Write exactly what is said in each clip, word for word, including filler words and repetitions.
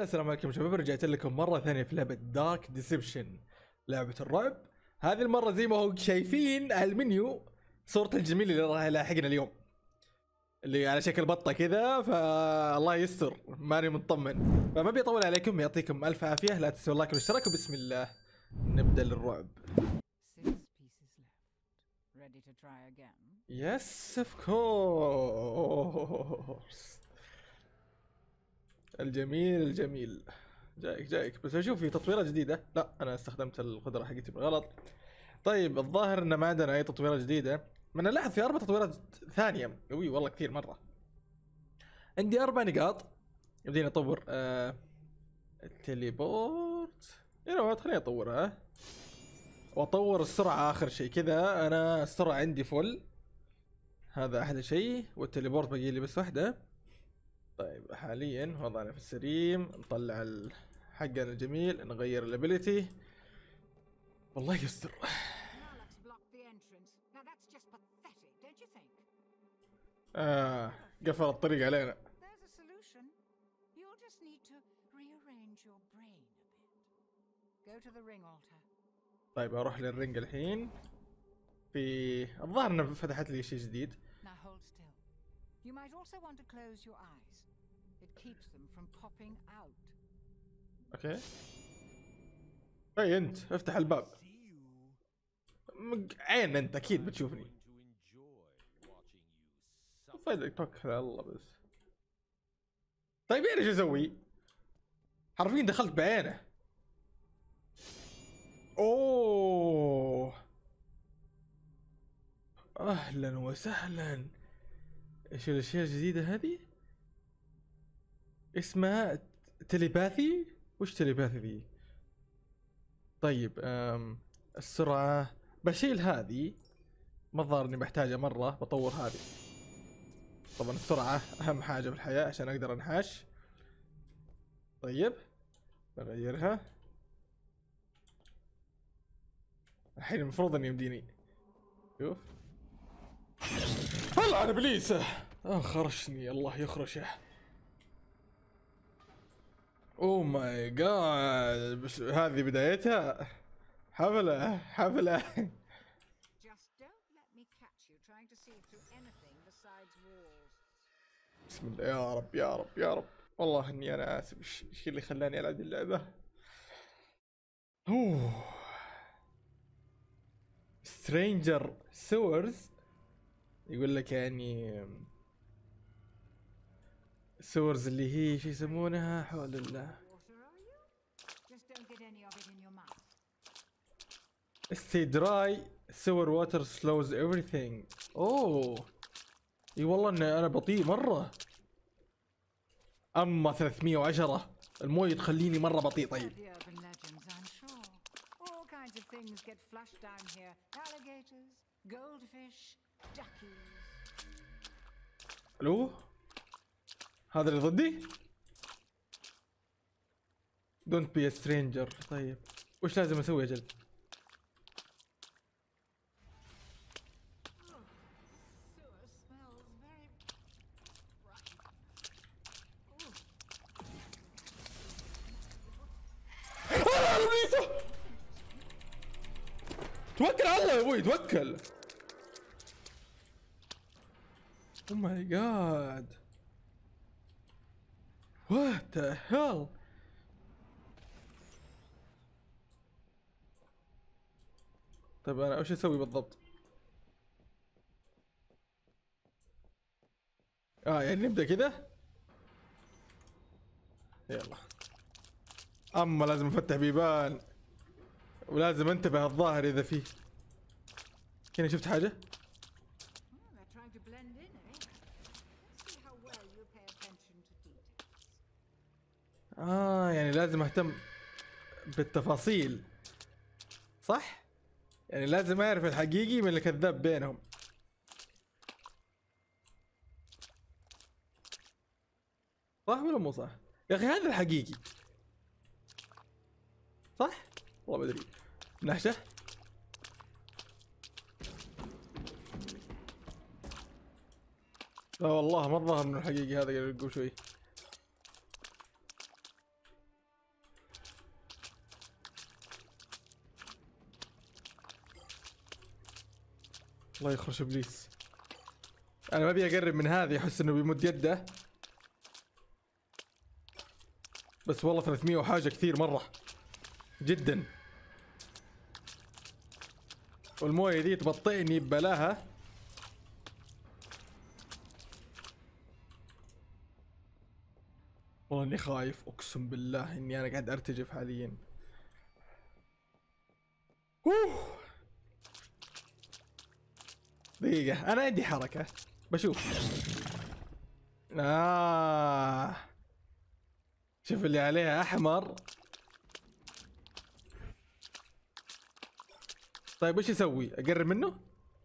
السلام عليكم شباب، رجعت لكم مرة ثانية في لعبة دارك ديسبشن، لعبة الرعب. هذه المرة زي ما هو شايفين على المنيو صورة الجميل اللي راح يلاحقنا اليوم، اللي على شكل بطة كذا، فالله يستر ماني مطمن. فما بيطول عليكم، يعطيكم ألف عافية، لا تنسوا اللايك والاشتراك، وبسم الله نبدأ الرعب. يس اوف كورس. الجميل الجميل جايك جايك بس اشوف في تطويرات جديده. لا انا استخدمت القدره حقتي بالغلط. طيب الظاهر ان ما عندنا اي تطويرات جديده. ما انا لاحظ في اربع تطويرات ثانيه. وي والله كثير مره. عندي اربع نقاط يبديني اطور آه... التليبورت. يلا خليني اطورها واطور السرعه اخر شيء كذا. انا السرعه عندي فل، هذا احلى شيء، والتليبورت باقي لي بس واحده. طيب حاليا وضعنا في السريم، نطلع حقنا الجميل، نغير الابيليتي. والله يستر. آه قفل الطريق علينا. طيب اروح للرينج الحين. في الظاهر انه فتحت لي شيء جديد. You might also want to close your eyes. It keeps them from popping out. اوكي. اي انت افتح الباب. عين انت اكيد بتشوفني. فايدك توكل على الله بس. طيب انا ايش اسوي؟ حرفيا دخلت بعينه. اوه اهلا وسهلا. ايش الاشياء الجديدة هذه؟ اسمها تليباثي. وش تليباثي ذي؟ طيب أم السرعة بشيل هذه، ما الظاهر اني بحتاجها مرة، بطور هذه. طبعا السرعة اهم حاجة في الحياة عشان اقدر انحاش. طيب بغيرها الحين، المفروض اني يمديني. شوف هلا انا ابليس. اه خرشني، الله يخرشه. اوه ماي جاد، بس هذه بدايتها. حفلة حفلة. بسم الله يا رب يا رب يا رب. والله اني انا اسف، ايش اللي خلاني العب اللعبة؟ اوه سترينجر سورز يقول لك، يعني سورز اللي هي شو يسمونها حول الله. Stay dry, sewer water slows everything. اوه اي والله ان انا بطيء مرة. اما ثلاثمية وعشرة المويه تخليني مرة بطيء. طيب الو هذا اللي ضدي؟ Don't be a stranger. طيب وش لازم اسوي يا جلد؟ توكل على الله يا ابوي، توكل. Oh my god. What the hell. طيب انا وش اسوي بالضبط؟ اه يعني نبدا كذا. يلا. اما لازم افتح بيبان ولازم انتبه الظاهر اذا فيه. هنا شفت حاجة؟ اه يعني لازم اهتم بالتفاصيل، صح؟ يعني لازم اعرف الحقيقي من الكذاب بينهم. صح ولا مو صح؟ يا اخي هذا الحقيقي صح؟ والله ما ادري. نحشة. لا والله ما الظاهر انه الحقيقي هذا. قبل شوي الله يخرج ابليس. انا ما ابي اقرب من هذه، احس انه بيمد يده. بس والله ثلاثمية وحاجة كثير مرة جدا. والمويه ذي تبطئني ببلاها. والله اني خايف، اقسم بالله اني انا قاعد ارتجف حاليا. اوه دقيقة، انا عندي حركة بشوف. آه شوف اللي عليها احمر. طيب وش اسوي؟ اقرب منه؟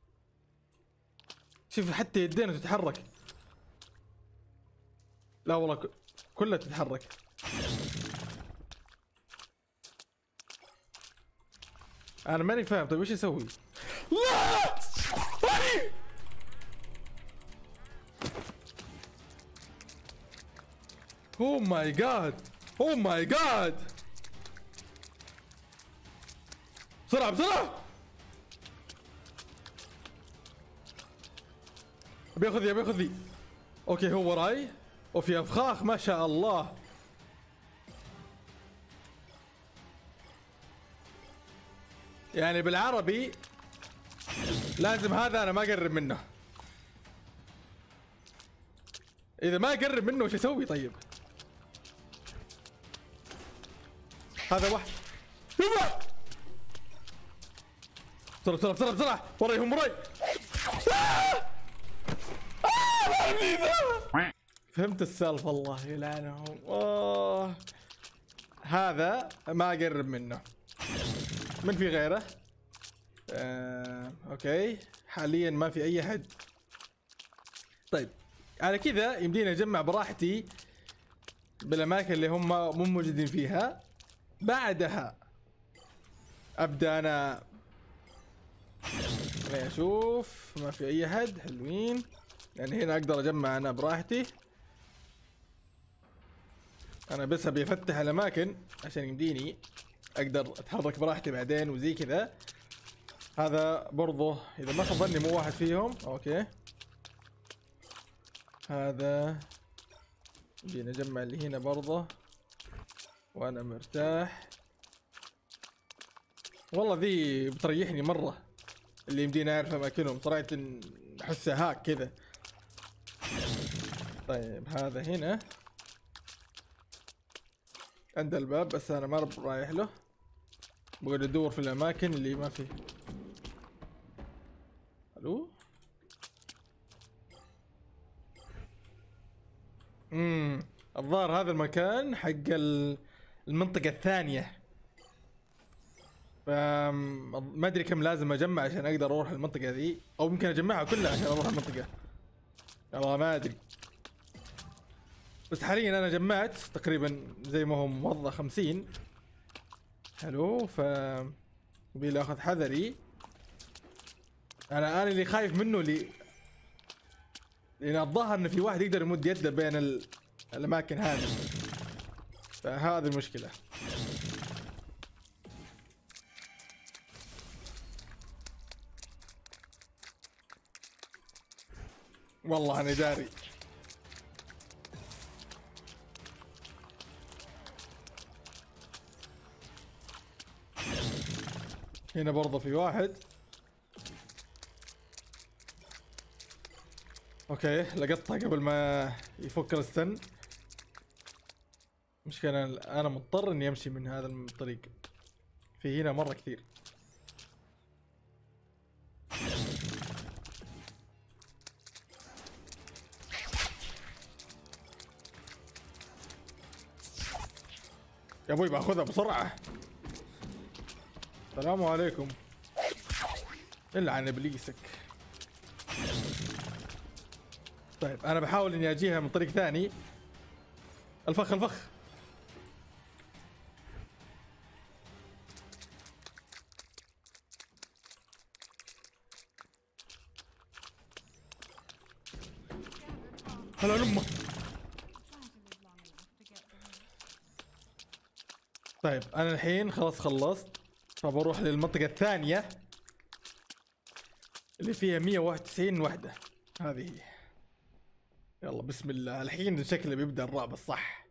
شوف حتى يدينه تتحرك. لا والله ك... كلها تتحرك. انا ماني فاهم. طيب وش اسوي؟ لا اوه ماي جاد، اوه ماي جاد. بسرعة بسرعة. بياخذ ذي بياخذ ذي. اوكي هو وراي وفي افخاخ ما شاء الله. يعني بالعربي لازم هذا انا ما اقرب منه. اذا ما اقرب منه وش اسوي طيب؟ هذا واحد. يبا بسرعة بسرعة بسرعة بسرعة. وراي هم وراي. فهمت السالفة الله يلعنهم. آه. هذا ما اقرب منه. من في غيره؟ آه. اوكي حاليا ما في اي حد. طيب على كذا يمديني اجمع براحتي بالاماكن اللي هم مو موجودين فيها. بعدها ابدا انا خليني اشوف. ما في اي حد. حلوين. يعني هنا اقدر اجمع انا براحتي. انا بس ابي افتح الاماكن عشان يمديني اقدر اتحرك براحتي بعدين وزي كذا. هذا برضه اذا ما خاب ظني مو واحد فيهم. اوكي هذا جينا نجمع اللي هنا برضه وانا مرتاح. والله ذي بتريحني مره اللي يمديني اعرف اماكنهم صراحه. احسها هاك كذا. طيب هذا هنا عند الباب بس انا ما رايح له. بقعد ادور في الاماكن اللي ما فيه. الو امم الظاهر هذا المكان حق المنطقة الثانية. ما ادري كم لازم اجمع عشان اقدر اروح المنطقة ذي، او ممكن اجمعها كلها عشان اروح المنطقة. والله ما ادري. بس حاليا انا جمعت تقريبا زي ما هو موضع خمسين. حلو. ف بيلي اخذ حذري. انا انا اللي خايف منه اللي لان الظاهر ان في واحد يقدر يمد يده بين ال... الاماكن هذه. فهذه المشكلة. والله انا داري. هنا برضه في واحد. اوكي لقطها قبل ما يفك الستن. مشكلة انا مضطر اني امشي من هذا الطريق. في هنا مرة كثير. يا ابوي باخذها بسرعة. السلام عليكم. الا عن ابليسك. طيب انا بحاول اني اجيها من طريق ثاني. الفخ الفخ. هلا لمه. طيب انا الحين خلاص خلصت، فبروح للمنطقة الثانية اللي فيها مية وواحد وتسعين وحدة، هذه هي. يلا بسم الله، الحين شكله بيبدأ الرعب الصح.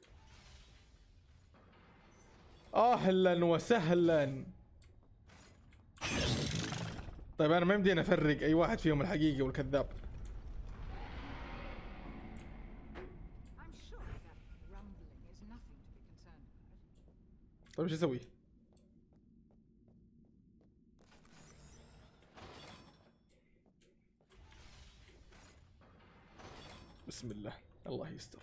اهلا وسهلا. طيب انا ما يمديني افرق اي واحد فيهم الحقيقي والكذاب. طيب ايش اسوي؟ بسم الله، الله يستر.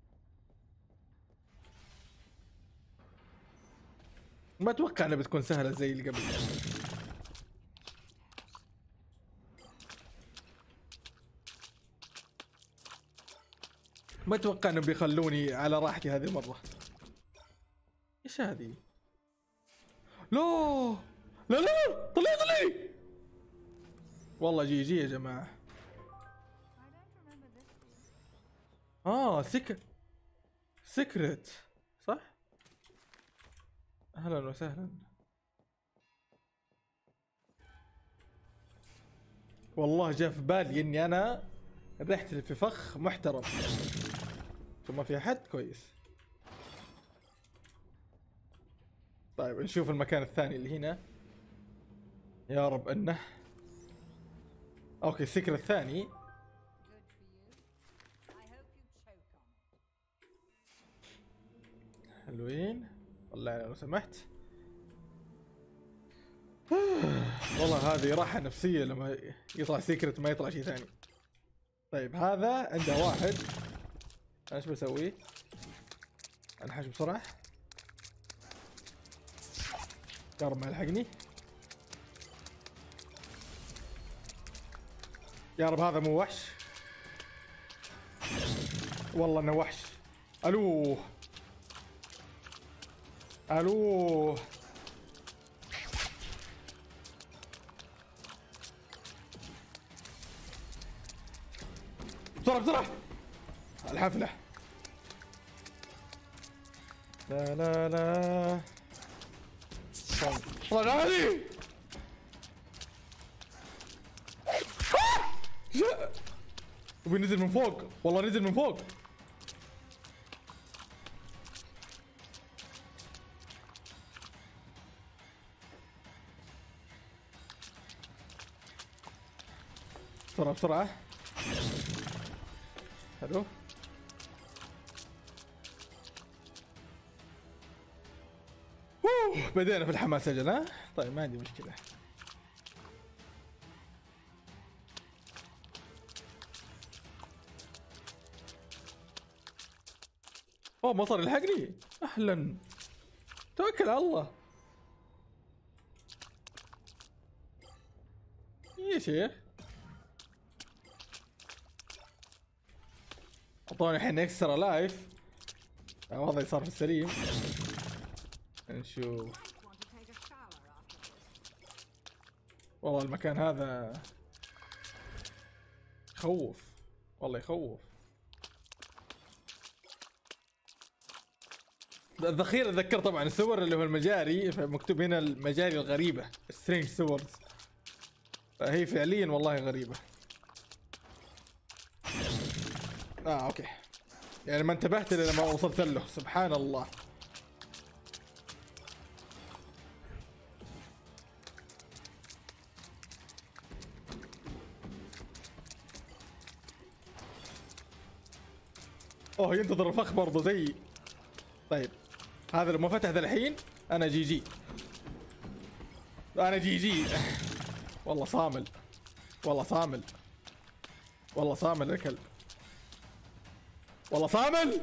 ما اتوقع انها بتكون سهلة زي اللي قبل. ما اتوقع انهم بيخلوني على راحتي هذه المرة. ايش هذه؟ لا لا لا، طلعي طلعي. والله جي جي يا جماعة. اه سك سكرت صح؟ اهلا وسهلا. والله جاء في بالي اني انا رحت في فخ محترم ثم في حد كويس. طيب نشوف المكان الثاني اللي هنا. يا رب انه اوكي السكر الثاني. حلوين، طلعنا لو سمحت. والله هذه راحة نفسية لما يطلع سيكرت ما يطلع شيء ثاني. طيب هذا عنده واحد، انا ايش بسوي؟ انحش بسرعة. يا رب ما يلحقني. يا رب هذا مو وحش. والله انه وحش. الو الو. بسرعة بسرعة الحفلة. لا لا لا طلع علي. لا وبينزل من فوق، والله نزل من فوق. بسرعة بسرعة. حلو. اوه بدينا في الحماس اجل. ها طيب ما عندي مشكلة. اوه مصر يلحقني. اهلا، توكل على الله يا شيخ. اعطوني الحين اكسترا لايف. وضعي صار في السليم. نشوف. والله المكان هذا يخوف، والله يخوف. الذخيرة اتذكر طبعا الصور اللي هو المجاري، مكتوب هنا المجاري الغريبة سترينج سورز، فهي فعليا والله غريبة. اه اوكي، يعني ما انتبهت الا لما وصلت له. سبحان الله. اوه ينتظر الفخ برضه زي. طيب هذا لو ما فتح ذا الحين انا جي جي، انا جي جي. والله صامل، والله صامل، والله صامل يا كلب، والله صامل.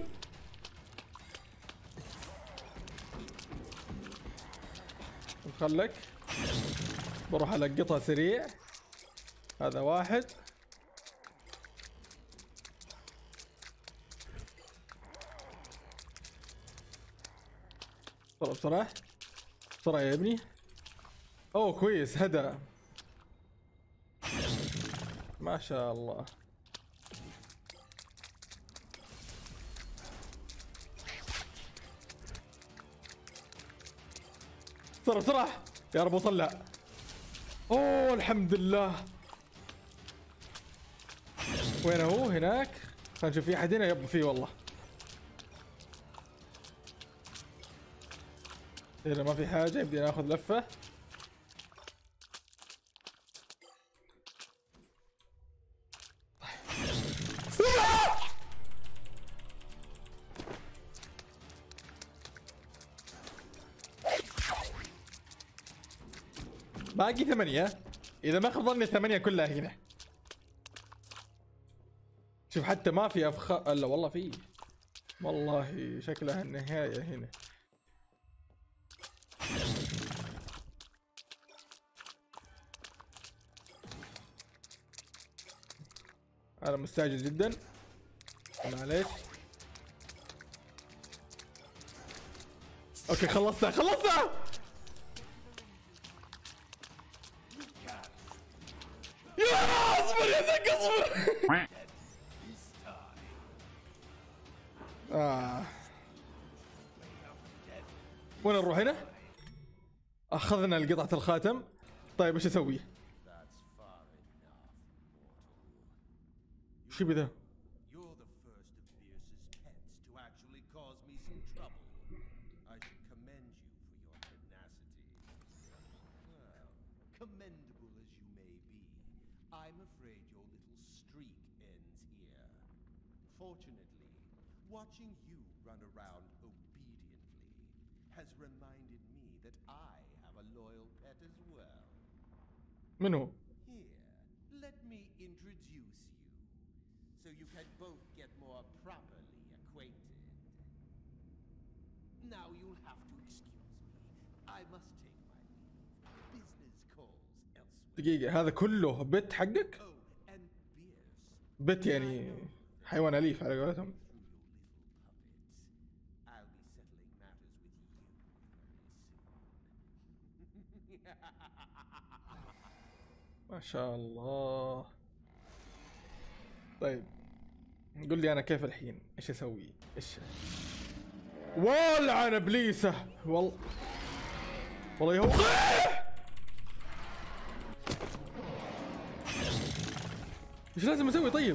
خلك بروح القطها سريع. هذا واحد. بسرعة بسرعة بسرعة يا ابني. اوه كويس هدى ما شاء الله. بسرعة بسرعة يا رب اوصل لها. اوه الحمد لله وين هو؟ هناك. خلينا نشوف في احد هنا. يب في والله. اذا ما في حاجة يبدي ناخذ لفة. باقي ثمانية. إذا ما خاب ظني الثمانية كلها هنا. شوف حتى ما في أفخ إلا والله في. والله شكلها النهاية هنا. أنا مستعجل جدا. معليش. أوكي خلصتها خلصتها. يا اصبر يا زك اصبر. آه. وين نروح هنا؟ اخذنا القطعة الخاتم. طيب ايش اسوي؟ شو بذا؟ Commendable as you may be, I'm afraid your little streak ends here. Fortunately, watching you run around obediently has reminded me that I have a loyal pet as well. منو؟ Here, let me introduce you, so you can both get more properly acquainted. Now you'll have to excuse me. I must take my leave. Business calls elsewhere. دقيقة هذا كله بت حقك؟ Oh, and Pierce. بت يعني حيوان أليف على قولتهم. I'll be settling matters with you very soon. ما شاء الله. طيب قل لي انا كيف الحين؟ ايش اسوي؟ ايش؟ ولعن ابليسه والله. والله يهو. ايش لازم اسوي طيب؟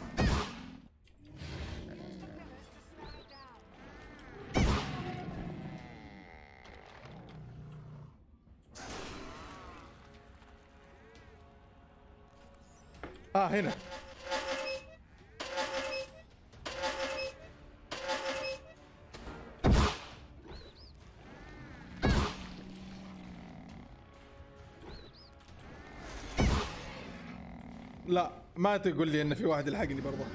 اه هنا. لا ما تقول لي ان في واحد يلحقني برضه.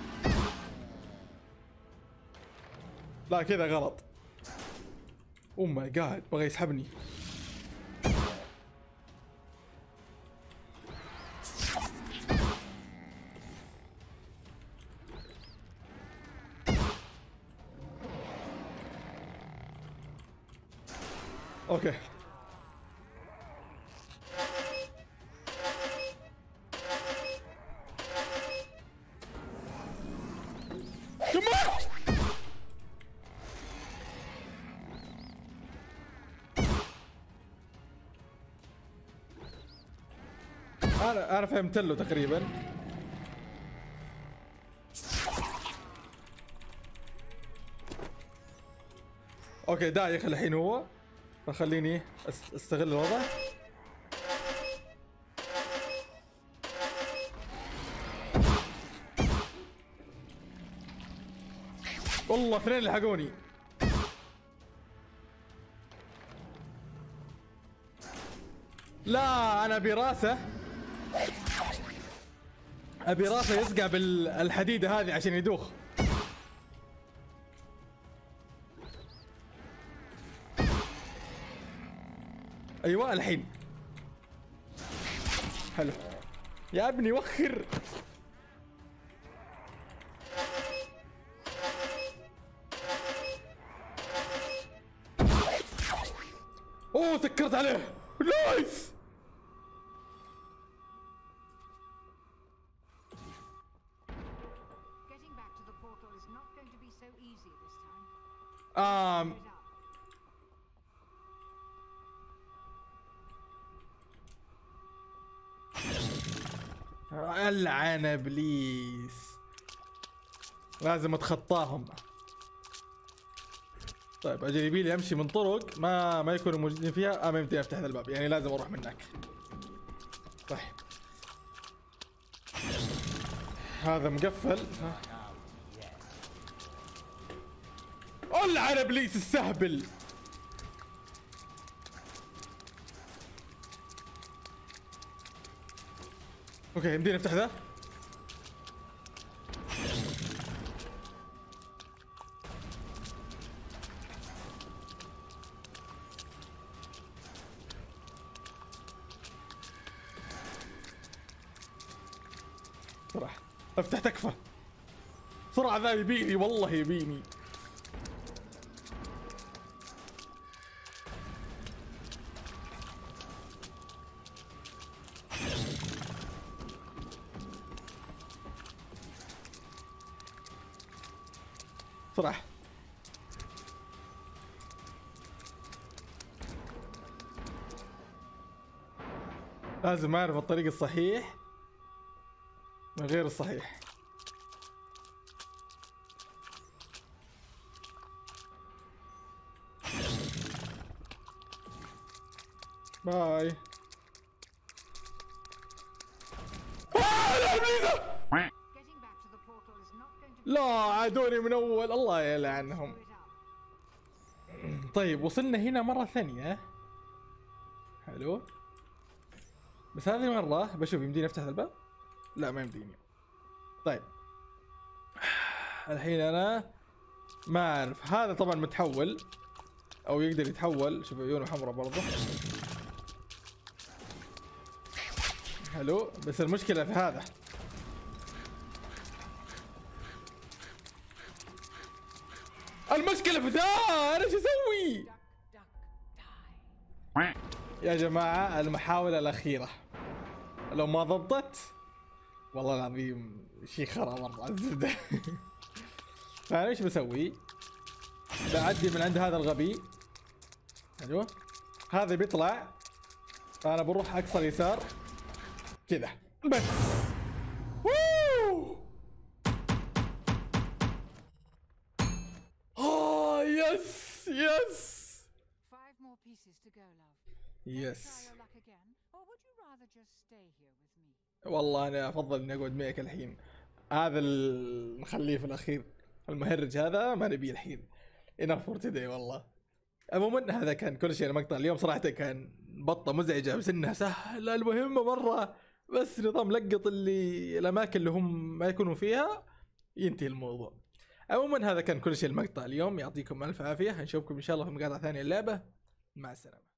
لا كذا غلط. اوه ماي جاد بغى يسحبني. اوكي انا انا فهمت له تقريبا. اوكي دايخ الحين هو، فخليني استغل الوضع. والله اثنين لحقوني. لا انا ابي راسه، ابي راسه يصقع بالحديده هذه عشان يدوخ. ايوه الحين حلو يا ابني وخر. اوه سكرت عليه. نايس. Getting back to the portal is not going to be so easy this time. Um, It up. العن ابليس، لازم اتخطاهم. طيب اجل يبي لي امشي من طرق ما ما يكونوا موجودين فيها. اه ما يمديني افتح هذا الباب، يعني لازم اروح من هناك. طيب هذا مقفل. العن ابليس السهبل. اوكي يمديني افتح ذا. بسرعة افتح تكفى بسرعة، ذا يبيني والله يبيني. بسرعة لازم اعرف الطريق الصحيح من غير الصحيح. باي. لا عادوني من اول، الله يلعنهم. طيب وصلنا هنا مرة ثانية. حلو، بس هذه المرة بشوف يمديني افتح الباب. لا ما يمديني. طيب الحين انا ما اعرف، هذا طبعا متحول او يقدر يتحول. شوف عيونه حمراء برضه. حلو، بس المشكلة في هذا. المشكلة في ذا، انا شو اسوي؟ يا جماعة المحاولة الأخيرة لو ما ضبطت والله العظيم شي خرا مرة الزبدة. فأنا ايش بسوي؟ بعدي من عند هذا الغبي. ايوه هذا بيطلع، فأنا بروح أقصى اليسار كذا بس. ووو آه يس يس. يس والله انا افضل اني اقعد معك الحين. هذا ال... نخليه في الاخير، المهرج هذا ما نبيه الحين. enough for today والله. عموما هذا كان كل شيء. المقطع اليوم صراحه كان بطه مزعجه بس انها سهله المهمه مره، بس نظام لقط اللي الاماكن اللي هم ما يكونوا فيها ينتهي الموضوع. عموما هذا كان كل شيء المقطع اليوم. يعطيكم الف عافيه، نشوفكم ان شاء الله في مقاطع ثانيه اللعبه. مع السلامه.